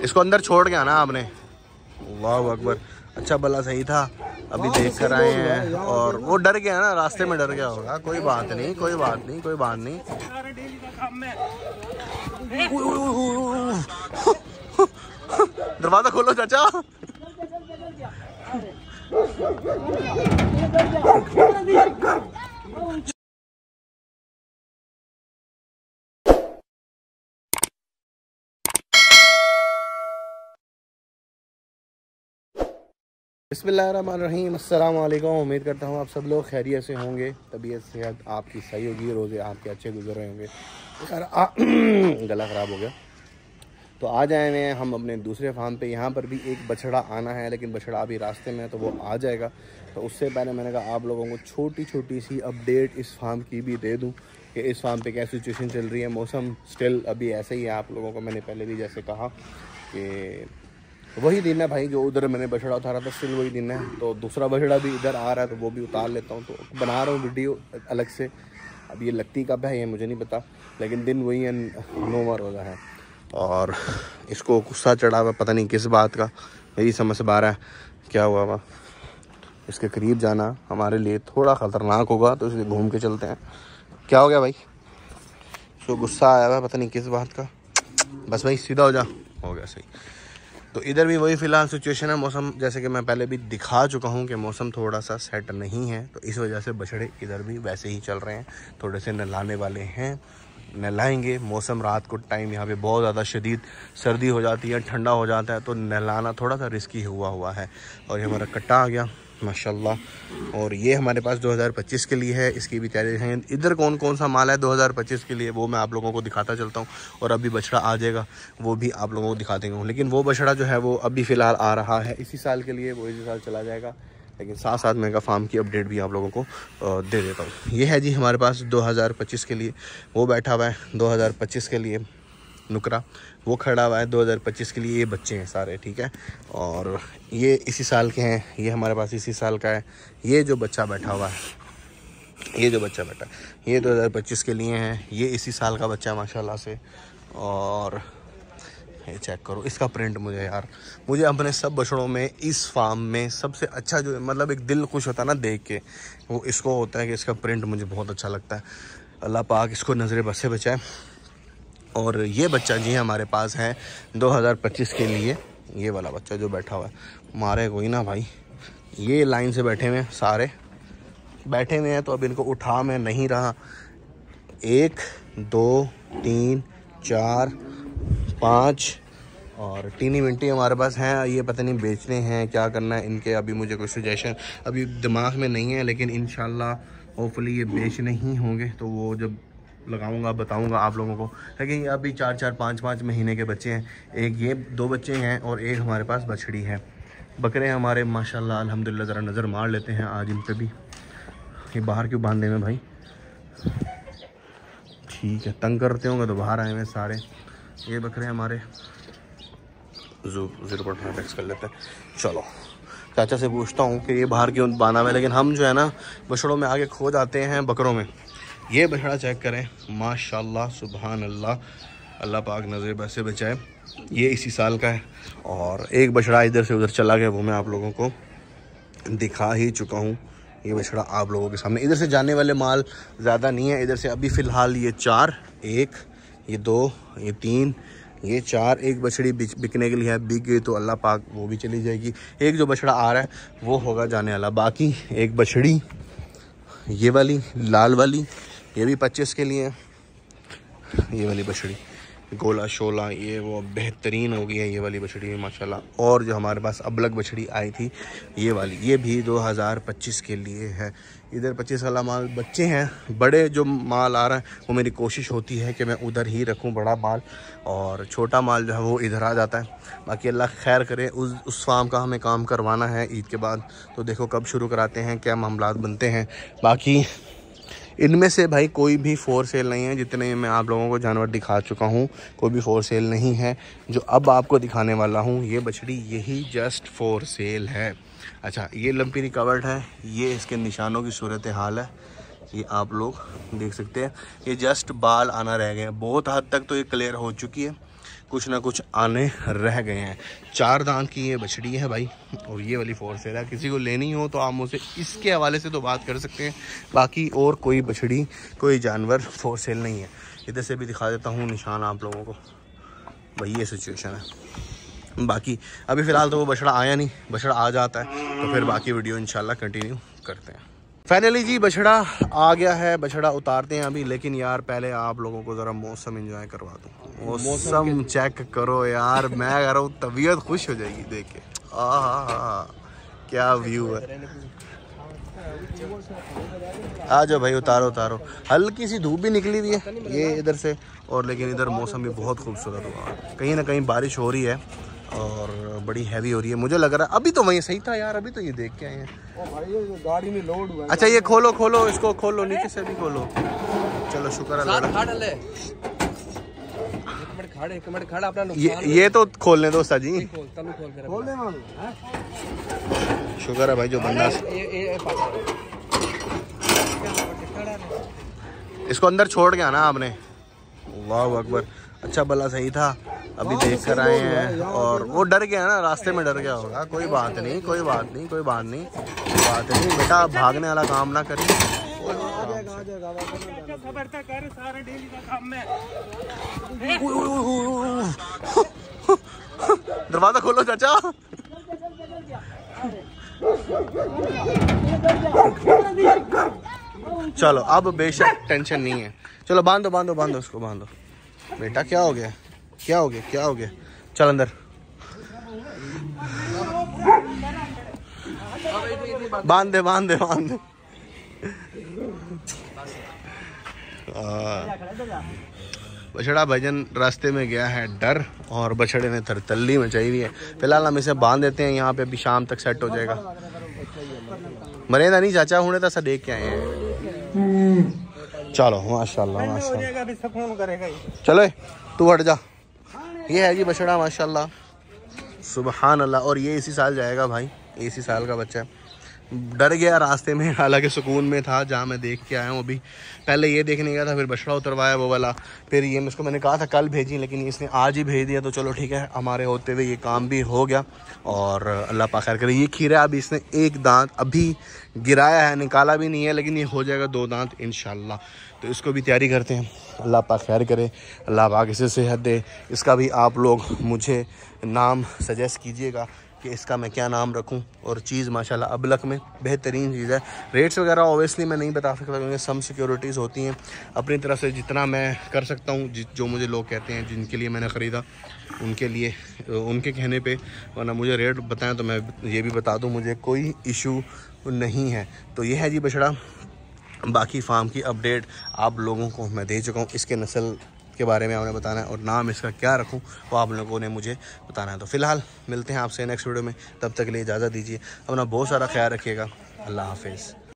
इसको अंदर छोड़ के आना आपने। वाह अकबर, अच्छा भला सही था, अभी देख कर आए हैं। और वो डर गया ना, रास्ते में डर गया होगा। कोई बात नहीं, कोई बात नहीं, कोई बात नहीं। दरवाजा खोलो चाचा। बिस्मिल्लाहिर्रहमानिर्रहीम, अस्सलाम वालेकुम। उम्मीद करता हूँ आप सब लोग खैरियत से होंगे, तबीयत सेहत आपकी सही होगी, रोज़े आपके अच्छे गुजर रहे होंगे। गला ख़राब हो गया। तो आज आए हैं हम अपने दूसरे फार्म पे। यहाँ पर भी एक बछड़ा आना है, लेकिन बछड़ा अभी रास्ते में है तो वो आ जाएगा। तो उससे पहले मैंने कहा आप लोगों को छोटी छोटी सी अपडेट इस फार्म की भी दे दूँ कि इस फार्म पे क्या सिचुएशन चल रही है। मौसम स्टिल अभी ऐसे ही है। आप लोगों को मैंने पहले भी जैसे कहा कि वही दिन है भाई, जो उधर मैंने बछड़ा उतारा था स्टिल वही दिन है। तो दूसरा बछड़ा भी इधर आ रहा है तो वो भी उतार लेता हूँ। तो बना रहा हूँ वीडियो अलग से। अब ये लगती कब है ये मुझे नहीं पता, लेकिन दिन वही है, 9वां रोज़ा है। और इसको गुस्सा चढ़ा हुआ पता नहीं किस बात का, मेरी समझ से बाहर है क्या हुआ हुआ। इसके करीब जाना हमारे लिए थोड़ा ख़तरनाक होगा, तो इसलिए घूम के चलते हैं। क्या हो गया भाई? इसको गुस्सा आया हुआ पता नहीं किस बात का। बस भाई सीधा हो जा, हो गया सही। तो इधर भी वही फ़िलहाल सिचुएशन है। मौसम जैसे कि मैं पहले भी दिखा चुका हूँ कि मौसम थोड़ा सा सेट नहीं है, तो इस वजह से बछड़े इधर भी वैसे ही चल रहे हैं। थोड़े से नहलाने वाले हैं, नहलाएंगे। मौसम रात को टाइम यहाँ पे बहुत ज़्यादा शदीद सर्दी हो जाती है, ठंडा हो जाता है, तो नहलाना थोड़ा सा रिस्की हुआ है। और ये हमारा कट्टा आ गया माशाल्लाह। और ये हमारे पास 2025 के लिए है, इसकी भी तैयारी है। इधर कौन कौन सा माल है 2025 के लिए वो मैं आप लोगों को दिखाता चलता हूँ। और अभी बछड़ा आ जाएगा, वो भी आप लोगों को दिखा देंगे। लेकिन वो बछड़ा जो है वो अभी फ़िलहाल आ रहा है इसी साल के लिए, वो इसी साल चला जाएगा। लेकिन साथ साथ मेगा फार्म की अपडेट भी आप लोगों को दे देता हूँ। ये है जी हमारे पास 2025 के लिए, वो बैठा हुआ है 2025 के लिए नुकरा, वो खड़ा हुआ है 2025 के लिए। ये बच्चे हैं सारे, ठीक है। और ये इसी साल के हैं, ये हमारे पास इसी साल का है। ये जो बच्चा बैठा हुआ है, ये जो बच्चा बैठा है, ये 2025 के लिए हैं। ये इसी साल का बच्चा है माशाल्लाह से। और ये चेक करो इसका प्रिंट। मुझे अपने सब बछड़ों में इस फार्म में सबसे अच्छा जो मतलब एक दिल खुश होता है ना देख के, वो इसको होता है कि इसका प्रिंट मुझे बहुत अच्छा लगता है। अल्लाह पाक इसको नज़र बद से बचाए। और ये बच्चा जी हमारे पास है 2025 के लिए। ये वाला बच्चा जो बैठा हुआ है, मारे कोई ना भाई। ये लाइन से बैठे हुए हैं, सारे बैठे हुए हैं, तो अब इनको उठा मैं नहीं रहा। 1 2 3 4 5 और टीनी मिंटी हमारे पास हैं। ये पता नहीं बेचने हैं क्या करना है इनके, अभी मुझे कोई सजेशन अभी दिमाग में नहीं है, लेकिन इंशाल्लाह होपफुली ये बेचने ही होंगे। तो वो जब लगाऊंगा बताऊंगा आप लोगों को। लेकिन अभी 4-4 5-5 महीने के बच्चे हैं। एक ये 2 बच्चे हैं और एक हमारे पास बछड़ी है। बकरे हमारे माशाल्लाह अल्हम्दुलिल्लाह। ज़रा नज़र मार लेते हैं आज इन पे भी। ये बाहर क्यों बांधे में भाई? ठीक है, तंग करते होंगे तो बाहर आए हुए सारे। ये बकरे हमारे 0.5x कर लेते हैं। चलो चाचा से पूछता हूँ कि ये बाहर क्यों बांधा हुआ है। लेकिन हम जो है ना बछड़ों में आगे खो जाते हैं बकरों में। ये बछड़ा चेक करें माशाल्लाह सुभान अल्लाह, अल्लाह पाक नज़र बद से बचाए। ये इसी साल का है। और एक बछड़ा इधर से उधर चला गया, वो मैं आप लोगों को दिखा ही चुका हूँ। ये बछड़ा आप लोगों के सामने। इधर से जाने वाले माल ज़्यादा नहीं है। इधर से अभी फ़िलहाल ये 4, 1 ये 2 ये 3 ये 4, एक बछड़ी बिकने के लिए है। बिक गई तो अल्लाह पाक वो भी चली जाएगी। एक जो बछड़ा आ रहा है वो होगा जाने वाला। बाकी एक बछड़ी ये वाली लाल वाली, ये भी 25 के लिए है। ये वाली बछड़ी गोला शोला ये वो बेहतरीन हो गई है ये वाली बछड़ी माशाल्लाह। और जो हमारे पास अबलग बछड़ी आई थी ये वाली, ये भी 2025 के लिए है। इधर 25 वाला माल बच्चे हैं। बड़े जो माल आ रहा है वो मेरी कोशिश होती है कि मैं उधर ही रखूं बड़ा माल, और छोटा माल जो है वो इधर आ जाता है। बाकी अल्लाह खैर करे। उस फार्म का हमें काम करवाना है ईद के बाद, तो देखो कब शुरू कराते हैं, क्या मामलात बनते हैं। बाकी इनमें से भाई कोई भी फॉर सेल नहीं है। जितने मैं आप लोगों को जानवर दिखा चुका हूँ कोई भी फॉर सेल नहीं है। जो अब आपको दिखाने वाला हूँ ये बछड़ी यही जस्ट फॉर सेल है। अच्छा, ये लंपी रिकवर्ड है, ये इसके निशानों की सूरत हाल है, ये आप लोग देख सकते हैं। ये जस्ट बाल आना रह गए हैं, बहुत हद तक तो ये क्लियर हो चुकी है। कुछ ना कुछ आने रह गए हैं। 4 दांत की ये बछड़ी है भाई, और ये वाली फॉर सेल है। किसी को लेनी हो तो आप मुझसे इसके हवाले से तो बात कर सकते हैं, बाकी और कोई बछड़ी कोई जानवर फॉर सेल नहीं है। इधर से भी दिखा देता हूँ निशान आप लोगों को भाई, ये सिचुएशन है। बाकी अभी फ़िलहाल तो वो बछड़ा आया नहीं, बछड़ा आ जाता है तो फिर बाकी वीडियो इंशाल्लाह कंटिन्यू करते हैं। फाइनली जी बछड़ा आ गया है, बछड़ा उतारते हैं अभी, लेकिन यार पहले आप लोगों को ज़रा मौसम एंजॉय करवा दूँ। मौसम चेक करो यार, मैं कह रहा हूँ तबीयत खुश हो जाएगी देख के। क्या व्यू है। आ जाओ भाई, उतारो उतारो। हल्की सी धूप भी निकली हुई है ये इधर से, और लेकिन इधर मौसम भी बहुत खूबसूरत हुआ। कहीं ना कहीं बारिश हो रही है और बड़ी हैवी हो रही है। मुझे लग रहा है अभी तो वहीं सही था यार, अभी तो ये देख के आए हैं। ओ भाई ये गाड़ी में लोड हुआ है। अच्छा ये खोलो खोलो, इसको खोलो, नीचे से भी खोलो। चलो शुक्र है। ये तो खोलने दो सजी, शुक्र है भाई जो बंदा। इसको अंदर छोड़ के आना आपने। वाह अकबर, अच्छा भला सही था, अभी देख कर आए हैं। और वो डर गया ना, रास्ते में डर गया होगा। कोई बात नहीं, कोई बात नहीं, कोई बात नहीं, बात नहीं बेटा, भागने वाला काम ना करिए। दरवाजा खोलो चाचा। चलो अब बेशक टेंशन नहीं है। चलो बांधो बांधो बांधो उसको, बांधो बेटा। क्या हो गया, क्या हो गया, क्या हो गया? चल अंदर। बांध दे बांध दे बांध दे। बछड़ा भजन रास्ते में गया है डर, और बछड़े ने तरतल्ली मचाई हुई है। फिलहाल हम इसे बांध देते हैं यहाँ पे, अभी शाम तक सेट हो जाएगा। मरेंदा नहीं चाचा, हुणे तो सब देख के आए हैं। चलो माशाल्लाह माशाल्लाह। चलो तू हट जा। ये है जी बछड़ा माशाल्लाह, सुबहान अल्लाह। और ये इसी साल जाएगा भाई, इसी साल का बच्चा है। डर गया रास्ते में, हालांकि सुकून में था जहाँ मैं देख के आया हूँ। अभी पहले ये देखने गया था, फिर बछड़ा उतरवाया वो वाला, फिर ये इसको मैंने कहा था कल भेजी, लेकिन इसने आज ही भेज दिया। तो चलो ठीक है, हमारे होते हुए ये काम भी हो गया और अल्लाह पाक खैर करे। ये खीरा अभी इसने 1 दांत अभी गिराया है, निकाला भी नहीं है, लेकिन ये हो जाएगा 2 दांत इंशाल्लाह। तो इसको भी तैयारी करते हैं, अल्लाह पाक खैर करे, अल्लाह पाक इसे सेहत दे। इसका भी आप लोग मुझे नाम सजेस्ट कीजिएगा कि इसका मैं क्या नाम रखूं। और चीज़ माशाल्लाह अबलक में बेहतरीन चीज़ है। रेट्स वगैरह ओबियसली मैं नहीं बता सकता क्योंकि सम सिक्योरिटीज़ होती हैं। अपनी तरफ से जितना मैं कर सकता हूं, जो मुझे लोग कहते हैं जिनके लिए मैंने ख़रीदा, उनके लिए उनके कहने पे, वरना मुझे रेट बताएं तो मैं ये भी बता दूं, मुझे कोई इशू नहीं है। तो ये है जी बछड़ा। बाकी फार्म की अपडेट आप लोगों को मैं दे चुका हूँ। इसके नस्ल के बारे में आपने बताना है और नाम इसका क्या रखूं वो आप लोगों ने मुझे बताना है। तो फिलहाल मिलते हैं आपसे नेक्स्ट वीडियो में, तब तक के लिए इजाज़त दीजिए। अपना बहुत सारा ख्याल रखिएगा। अल्लाह हाफिज़।